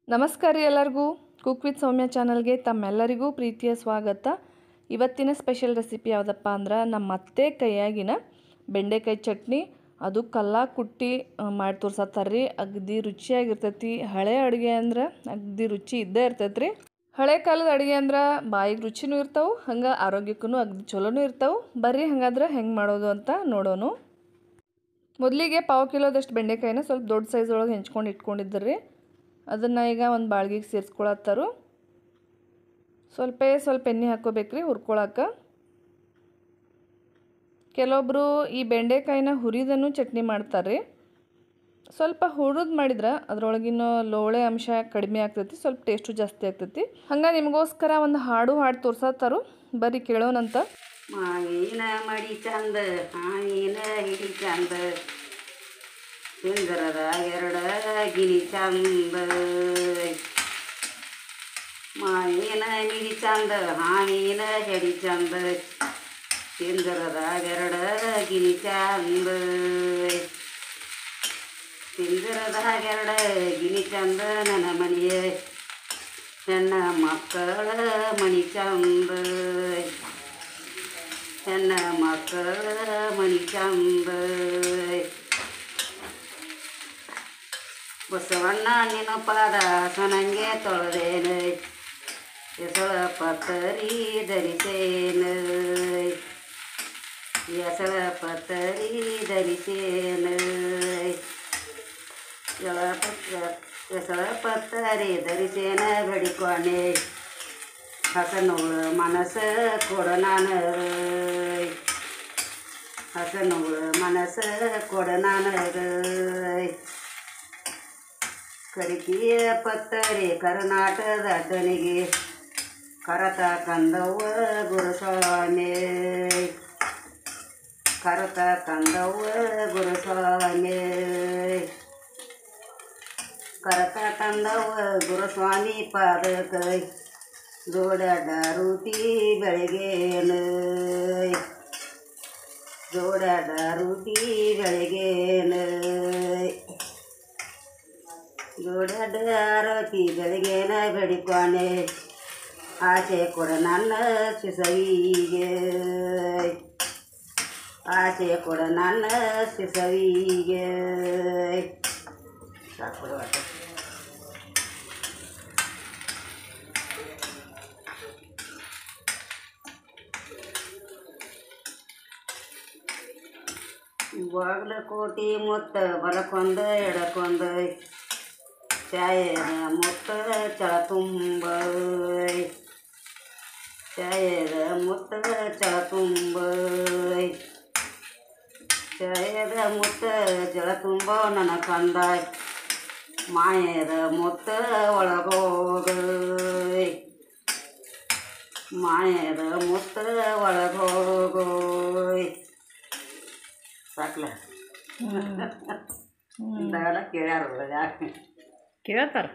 ನಮಸ್ಕಾರ ರೀ ಎಲ್ಲರಿಗೂ ಕುಕ್ ವಿತ್ ಸೌಮ್ಯ ಚಾನಲ್ಗೆ ತಮ್ಮೆಲ್ಲರಿಗೂ ಪ್ರೀತಿಯ ಸ್ವಾಗತ. ಇವತ್ತಿನ ಸ್ಪೆಷಲ್ ರೆಸಿಪಿ ಯಾವುದಪ್ಪ ಅಂದ್ರೆ ನಮ್ಮ ಅತ್ತೆ ಕೈಯಾಗಿನ ಬೆಂಡೆಕಾಯಿ ಚಟ್ನಿ. ಅದು ಕಲ್ಲ ಕುಟ್ಟಿ ಮಾಡಿ ತೋರ್ಸತ್ತಾರ್ರಿ. ಅಗದಿ ರುಚಿಯಾಗಿರ್ತೈತಿ. ಹಳೆ ಅಡುಗೆ ಅಂದ್ರೆ ಅಗದಿ ರುಚಿ ಇದ್ದೇ ಇರ್ತೈತ್ರಿ. ಹಳೆ ಕಾಲದ ಅಡುಗೆ ಅಂದ್ರೆ ಬಾಯಿಗೆ ರುಚಿನೂ ಇರ್ತಾವೆ, ಹಂಗೆ ಆರೋಗ್ಯಕ್ಕೂ ಅಗದಿ ಚಲೋನೂ ಇರ್ತಾವೆ. ಬರ್ರಿ ಹಂಗಾದ್ರೆ ಹೆಂಗೆ ಮಾಡೋದು ಅಂತ ನೋಡೋಣ. ಮೊದಲಿಗೆ 1/2 ಕಿಲೋದಷ್ಟು ಬೆಂಡೆಕಾಯಿನ ಸ್ವಲ್ಪ ದೊಡ್ಡ ಸೈಜ್ ಒಳಗೆ ಹೆಂಚ್ಕೊಂಡು ಇಟ್ಕೊಂಡಿದ್ರಿ. ಅದನ್ನು ಈಗ ಒಂದು ಬಾಳ್ಗಿಗೆ ಸೇರಿಸ್ಕೊಳತ್ತಾರು. ಸ್ವಲ್ಪ ಎಣ್ಣೆ ಹಾಕ್ಕೋಬೇಕ್ರಿ ಹುರ್ಕೊಳಕ್ಕೆ. ಕೆಲವೊಬ್ಬರು ಈ ಬೆಂಡೆಕಾಯಿನ ಹುರಿದನ್ನು ಚಟ್ನಿ ಮಾಡ್ತಾರೆ. ಸ್ವಲ್ಪ ಹುರಿದು ಮಾಡಿದ್ರೆ ಅದರೊಳಗಿನ ಲೋಳೆ ಅಂಶ ಕಡಿಮೆ ಆಗ್ತೈತಿ, ಸ್ವಲ್ಪ ಟೇಸ್ಟು ಜಾಸ್ತಿ ಆಗ್ತೈತಿ. ಹಂಗೆ ನಿಮಗೋಸ್ಕರ ಒಂದು ಹಾಡು ತೋರ್ಸತ್ತಾರು, ಬರ್ರಿ ಕೇಳೋಣಂತ. ಮಾವಿನ ಮಡಿ ಚಂದ ಹಾವಿನ ಹಿಡಿ ಚಂದ ಸಿಂಗರದ ಎರಡ ಗಿನಿ ಚಂದ. ಮಾವಿನ ಹಿಡಿ ಚಂದ ಹಾವಿನ ಹಿಡಿ ಚಂದ ಸಿಂಗರದ ಎರಡ ಗಿನಿ ಚಂದ. ಸಿಂಗರದ ಎರಡ ಗಿನಿ ಚಂದ ನನ್ನ ಮನೆಯ ನನ್ನ ಮಕ್ಕಳ ಮಣಿ ಚಂದ. ನನ್ನ ಮಕ್ಕಳ ಮಣಿ ಚಂದ. ಬಸವಣ್ಣ ನಿನ್ನ ಪಾದ ಸನಂಗೆ ತೊಳೆದೇನ ಎಸಳ ಪತ್ತರಿ ಧರಿಸೇನ. ಎಸಳ ಪತ್ತರಿ ಧರಿಸೇನ. ಎಸಳ ಪತ್ತರಿ ಧರಿಸೇನ ಬೇಡಿಕೊಂಡೆ ಹಸನೋಳ ಮನಸ್ಸ ಕೊಡ ನಾನು. ಹಸನೋಳ ಮನಸ್ಸ ಕೊಡ ನನಗೆ. ಕರಿಕಿಯ ಪತ್ತರಿ ಕರ್ನಾಟಕದ ಅಡ್ಡನಿಗೆ ಕರತ ಕಂದವ್ವ ಗುರುಸ್ವಾಮಿ. ಕರತ ಕಂದವ್ವ ಗುರುಸ್ವಾಮಿ. ಕರತ ಕಂದವ್ವ ಗುರುಸ್ವಾಮಿ ಪಾದಕೈ ಜೋಡಾಡ ರೂಟಿ ಬೆಳಗೇನ. ಜೋಡಾಡ ರೂಟಿ ಬೆಳಗೇನ. ಜೋಡಾಡ ಆರತಿ ಬೆಳಗೇನ ಬೇಡಿಕೊಂಡೆ ಆಸೆ ಕೊಡ ನನ್ನ ಶಿಸವಿಗೆ. ಆಸೆ ಕೊಡ ನನ್ನ ಶಿಸವಿಗೆ. ಸಾಕು ಬಾಗಲಕೋಟೆ ಮುತ್ತ ಬಲಕೊಂದ ಎಡಕೊಂದ ಚಾಯದ ಮುತ್ತ ಚಳ ತುಂಬ. ಚಾಯದ ಮುತ್ತ ಚಳ ತುಂಬ. ಚಾಯದ ಮುತ್ತ ಚಳ ತುಂಬ ನನ್ನ ಕಂದ ಮಾಯದ ಮುತ್ತ ಒಳಗೋಗ. ಮಾಯದ ಮುತ್ತ ಒಳಗೋಗೋ. ಸಾಕಲ ಇಂಥವೆಲ್ಲ ಕೇಳ್ಯಾರ ಯಾಕೆ ಕೇಳ್ತಾರೆ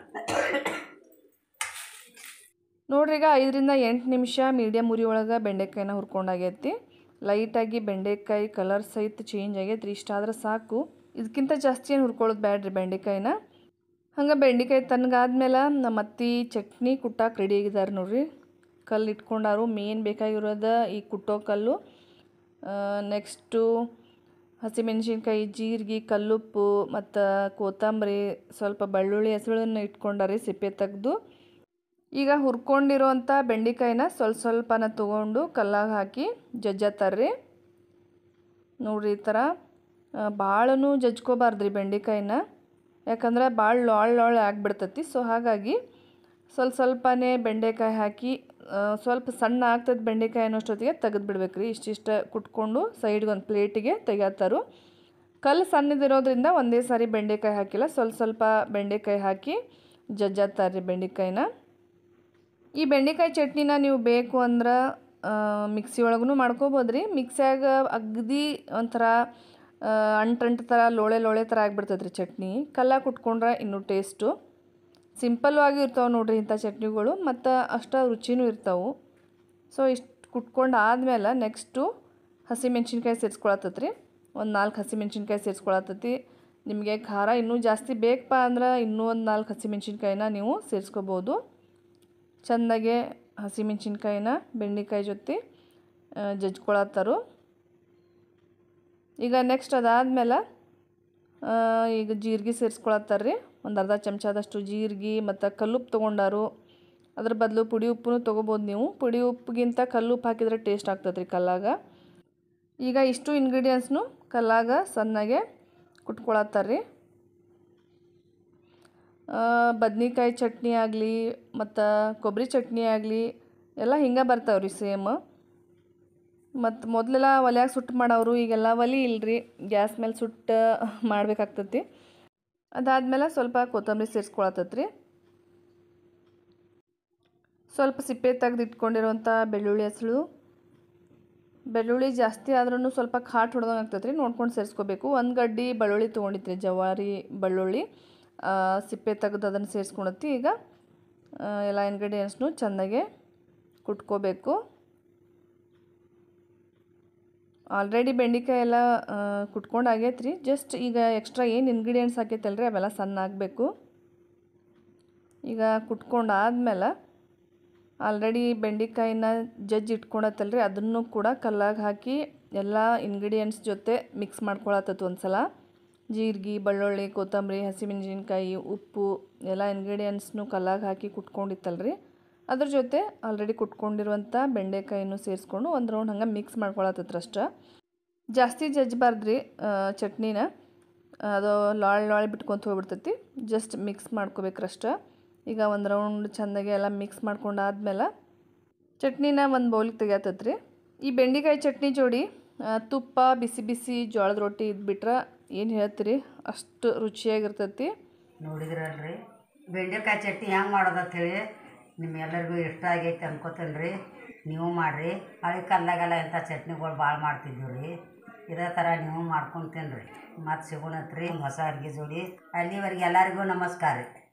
ನೋಡ್ರಿ. ಈಗ 5 ರಿಂದ 8 ನಿಮಿಷ ಮೀಡಿಯಮ್ ಉರಿ ಒಳಗೆ ಬೆಂಡೆಕಾಯಿನ ಹುರ್ಕೊಂಡಾಗೈತಿ. ಲೈಟಾಗಿ ಬೆಂಡೆಕಾಯಿ ಕಲರ್ ಸಹಿತ ಚೇಂಜ್ ಆಗೈತ್ರಿ. ಇಷ್ಟ ಆದ್ರೆ ಸಾಕು, ಇದಕ್ಕಿಂತ ಜಾಸ್ತಿ ಏನು ಹುರ್ಕೊಳ್ಳೋದು ಬ್ಯಾಡ್ರಿ ಬೆಂಡೆಕಾಯಿನ. ಹಂಗೆ ಬೆಂಡೆಕಾಯಿ ತಣ್ಣಗಾದ್ಮೇಲೆ ನಮ್ಮ ಅತ್ತಿ ಚಟ್ನಿ ಕುಟ್ಟಾಕ ರೆಡಿ ಆಗಿದ್ದಾರೆ ನೋಡ್ರಿ. ಕಲ್ಲು ಇಟ್ಕೊಂಡಾರು. ಮೇನ್ ಬೇಕಾಗಿರೋದು ಈ ಕುಟ್ಟೋ ಕಲ್ಲು. ನೆಕ್ಸ್ಟು ಹಸಿಮೆಣ್ಸಿನ್ಕಾಯಿ, ಜೀರಿಗೆ, ಕಲ್ಲುಪ್ಪು ಮತ್ತು ಕೊತ್ತಂಬರಿ, ಸ್ವಲ್ಪ ಬೆಳ್ಳುಳ್ಳಿ ಹೆಸಳನ್ನು ಇಟ್ಕೊಂಡಾರಿ ಸಿಪ್ಪೆ ತೆಗೆದು. ಈಗ ಹುರ್ಕೊಂಡಿರೋಂಥ ಬೆಂಡೆಕಾಯಿನ ಸ್ವಲ್ಪನ ತೊಗೊಂಡು ಕಲ್ಲಾಗ ಹಾಕಿ ಜಜ್ಜತ್ತಾರ್ರಿ. ನೋಡ್ರಿ ಈ ಥರ ಭಾಳನೂ ಜಜ್ಕೋಬಾರ್ದ್ರಿ ಬೆಂಡೆಕಾಯಿನ, ಯಾಕಂದ್ರೆ ಭಾಳ ಲಾಳ್ ಆಗಿಬಿಡ್ತೈತಿ. ಸೊ ಹಾಗಾಗಿ ಸ್ವಲ್ಪನೇ ಬೆಂಡೆಕಾಯಿ ಹಾಕಿ ಸ್ವಲ್ಪ ಸಣ್ಣ ಆಗ್ತದೆ ಬೆಂಡೆಕಾಯಿ ಅನ್ನೋಷ್ಟೊತ್ತಿಗೆ ತೆಗೆದು ಬಿಡ್ಬೇಕ್ರಿ. ಇಷ್ಟಿಷ್ಟ ಕುಟ್ಕೊಂಡು ಸೈಡ್ಗೆ ಒಂದು ಪ್ಲೇಟಿಗೆ ತೆಗಿತಾರು. ಕಲ್ಲು ಸಣ್ಣದಿರೋದ್ರಿಂದ ಒಂದೇ ಸಾರಿ ಬೆಂಡೆಕಾಯಿ ಹಾಕಿಲ್ಲ, ಸ್ವಲ್ಪ ಬೆಂಡೆಕಾಯಿ ಹಾಕಿ ಜಜ್ಜತ್ತಾರ್ರಿ ಬೆಂಡೆಕಾಯಿನ. ಈ ಬೆಂಡೆಕಾಯಿ ಚಟ್ನಿನ ನೀವು ಬೇಕು ಅಂದ್ರೆ ಮಿಕ್ಸಿ ಒಳಗೂ ಮಾಡ್ಕೋಬೋದ್ರಿ. ಮಿಕ್ಸಿಯಾಗ ಅಗದಿ ಒಂಥರ ಅಂಟು ಥರ ಲೋಳೆ ಥರ ಆಗಿಬಿಡ್ತೈತ್ರಿ ಚಟ್ನಿ. ಕಲ್ಲಾಗ ಕುಟ್ಕೊಂಡ್ರೆ ಇನ್ನೂ ಟೇಸ್ಟು. ಸಿಂಪಲ್ಲು ಆಗಿ ಇರ್ತಾವೆ ನೋಡ್ರಿ ಇಂಥ ಚಟ್ನಿಗಳು, ಮತ್ತು ಅಷ್ಟು ರುಚಿನೂ ಇರ್ತಾವೆ. ಸೊ ಇಷ್ಟು ಕುಟ್ಕೊಂಡು ಆದಮೇಲೆ ನೆಕ್ಸ್ಟು ಹಸಿಮೆಣ್ಸಿನ್ಕಾಯಿ ಸೇರಿಸ್ಕೊಳತ್ತೈತ್ರಿ. ಒಂದು 4 ಹಸಿಮೆಣ್ಸಿನ್ಕಾಯಿ ಸೇರಿಸ್ಕೊಳತ್ತೈತಿ. ನಿಮಗೆ ಖಾರ ಇನ್ನೂ ಜಾಸ್ತಿ ಬೇಕಪ್ಪ ಅಂದ್ರೆ ಇನ್ನೂ ಒಂದು 4 ಹಸಿಮೆಣ್ಸಿನ್ಕಾಯಿನ ನೀವು ಸೇರಿಸ್ಕೋಬೋದು. ಚೆಂದಾಗೆ ಹಸಿಮೆಣ್ಸಿನ್ಕಾಯಿನ ಬೆಂಡೆಕಾಯಿ ಜೊತೆ ಜಜ್ಕೊಳತ್ತಾರು. ಈಗ ನೆಕ್ಸ್ಟ್ ಅದಾದಮೇಲೆ ಈಗ ಜೀರಿಗೆ ಸೇರಿಸ್ಕೊಳತ್ತಾರ್ರಿ. ಒಂದು ಅರ್ಧ ಚಮಚದಷ್ಟು ಜೀರಿಗೆ ಮತ್ತು ಕಲ್ಲುಪ್ಪು ತೊಗೊಂಡಾರು. ಅದ್ರ ಬದಲು ಪುಡಿ ಉಪ್ಪು ತೊಗೋಬೋದು ನೀವು. ಪುಡಿ ಉಪ್ಪಿಗಿಂತ ಕಲ್ಲುಪ್ಪು ಹಾಕಿದ್ರೆ ಟೇಸ್ಟ್ ಆಗ್ತದೆ ರೀ ಕಲ್ಲಾಗ. ಈಗ ಇಷ್ಟು ಇಂಗ್ರೀಡಿಯೆಂಟ್ಸ್ನು ಕಲ್ಲಾಗ ಸಣ್ಣಗೆ ಕುಟ್ಕೊಳತ್ತಾರ್ರಿ. ಬದ್ನಿಕಾಯಿ ಚಟ್ನಿ ಆಗಲಿ ಮತ್ತು ಕೊಬ್ಬರಿ ಚಟ್ನಿ ಆಗಲಿ ಎಲ್ಲ ಹಿಂಗೆ ಬರ್ತಾವೆ ರೀ ಸೇಮ್. ಮತ್ತು ಮೊದಲೆಲ್ಲ ಒಲೆಯಾಗ ಸುಟ್ಟು ಮಾಡೋರು, ಈಗೆಲ್ಲ ಒಲೆ ಇಲ್ಲರಿ, ಗ್ಯಾಸ್ ಮೇಲೆ ಸುಟ್ಟು ಮಾಡಬೇಕಾಗ್ತತಿ. ಅದಾದಮೇಲೆ ಸ್ವಲ್ಪ ಕೊತ್ತಂಬರಿ ಸೇರಿಸ್ಕೊಳತ್ತತ್ರಿ. ಸ್ವಲ್ಪ ಸಿಪ್ಪೆ ತೆಗೆದು ಇಟ್ಕೊಂಡಿರುವಂಥ ಬೆಳ್ಳುಳ್ಳಿ ಹೆಸಳು. ಬೆಳ್ಳುಳ್ಳಿ ಜಾಸ್ತಿ ಆದ್ರೂ ಸ್ವಲ್ಪ ಖಾಟ್ ಹೊಡೆದಂಗೆ ಆಗ್ತದೆ ರೀ, ನೋಡ್ಕೊಂಡು ಸೇರಿಸ್ಕೋಬೇಕು. 1 ಗಡ್ಡೆ ಬೆಳ್ಳುಳ್ಳಿ ತೊಗೊಂಡಿದ್ರಿ, ಜವಾರಿ ಬೆಳ್ಳುಳ್ಳಿ. ಸಿಪ್ಪೆ ತೆಗೆದು ಅದನ್ನು ಸೇರಿಸ್ಕೊಳತ್ತಿ. ಈಗ ಎಲ್ಲ ಇಂಗ್ರೀಡಿಯೆಂಟ್ಸ್ನು ಚೆನ್ನಾಗೆ ಕುಟ್ಕೋಬೇಕು. ಆಲ್ರೆಡಿ ಬೆಂಡೆಕಾಯಿ ಎಲ್ಲ ಕುಟ್ಕೊಂಡು ಆಗೈತೆ ರೀ. ಜಸ್ಟ್ ಈಗ ಎಕ್ಸ್ಟ್ರಾ ಏನು ಇಂಗ್ರೀಡಿಯೆಂಟ್ಸ್ ಹಾಕೈತಲ್ರಿ ಅವೆಲ್ಲ ಸಣ್ಣ ಆಗಬೇಕು. ಈಗ ಕುಟ್ಕೊಂಡಾದ್ಮೇಲೆ ಆಲ್ರೆಡಿ ಬೆಂಡೆಕಾಯಿನ ಜಜ್ಜಿ ಇಟ್ಕೊಳತ್ತಲ್ರಿ, ಅದನ್ನು ಕೂಡ ಕಲ್ಲಾಗ ಹಾಕಿ ಎಲ್ಲ ಇಂಗ್ರೀಡಿಯೆಂಟ್ಸ್ ಜೊತೆ ಮಿಕ್ಸ್ ಮಾಡ್ಕೊಳತ್ತತ್ತು ಒಂದು ಸಲ. ಜೀರಿಗೆ, ಬೆಳ್ಳುಳ್ಳಿ, ಕೊತ್ತಂಬರಿ, ಹಸಿಮೆಣಸಿನ್ಕಾಯಿ, ಉಪ್ಪು ಎಲ್ಲ ಇಂಗ್ರೀಡಿಯೆಂಟ್ಸ್ನು ಕಲ್ಲಾಗ ಹಾಕಿ ಕುಟ್ಕೊಂಡಿತ್ತಲ್ರಿ, ಅದ್ರ ಜೊತೆ ಆಲ್ರೆಡಿ ಕುಟ್ಕೊಂಡಿರುವಂಥ ಬೆಂಡೆಕಾಯಿನೂ ಸೇರಿಸ್ಕೊಂಡು ಒಂದು ರೌಂಡ್ ಹಂಗೆ ಮಿಕ್ಸ್ ಮಾಡ್ಕೊಳತ್ತತ್ರಷ್ಟ. ಜಾಸ್ತಿ ಜಜ್ಜಬಾರ್ದ್ರಿ ಚಟ್ನಿನ, ಅದು ಲಾಳ್ ಬಿಟ್ಕೊಂತ ಹೋಗ್ಬಿಡ್ತೈತಿ. Just mix ಮಾಡ್ಕೋಬೇಕ್ರಷ್ಟ. ಈಗ ಒಂದು ರೌಂಡ್ ಚೆಂದಾಗೆ ಎಲ್ಲ ಮಿಕ್ಸ್ ಮಾಡ್ಕೊಂಡಾದ್ಮೇಲೆ ಚಟ್ನಿನ ಒಂದು ಬೌಲಿಗೆ ತೆಗಿಯತ್ತತ್ರಿ. ಈ ಬೆಂಡೆಕಾಯಿ ಚಟ್ನಿ ಜೋಡಿ ತುಪ್ಪ, ಬಿಸಿ ಬಿಸಿ ಜೋಳದ ರೊಟ್ಟಿ ಇದ್ಬಿಟ್ರೆ ಏನು ಹೇಳ್ತೀರಿ, ಅಷ್ಟು ರುಚಿಯಾಗಿರ್ತೈತಿ. ನೋಡಿದ್ರಲ್ರಿ ಬೆಂಡೆಕಾಯಿ ಚಟ್ನಿ ಹೆಂಗೆ ಮಾಡೋದಂತ ಹೇಳಿ ನಿಮ್ಮೆಲ್ಲರಿಗೂ ಇಷ್ಟ ಆಗೈತೆ ಅನ್ಕೋತೇನೆ ರೀ. ನೀವು ಮಾಡಿರಿ. ಹಳೆ ಕಾಲದಾಗೆಲ್ಲ ಇಂಥ ಚಟ್ನಿಗಳು ಭಾಳ ಮಾಡ್ತಿದ್ದೀವಿ ರೀ. ಇದೇ ಥರ ನೀವು ಮಾಡ್ಕೊತೇನೆ ರೀ. ಮತ್ತೆ ಸಿಗೋಣತ್ರಿ ಹೊಸ ಅಡುಗೆ ಜೋಡಿ. ಅಲ್ಲಿವರೆಗೆ ಎಲ್ಲರಿಗೂ ನಮಸ್ಕಾರ ರೀ.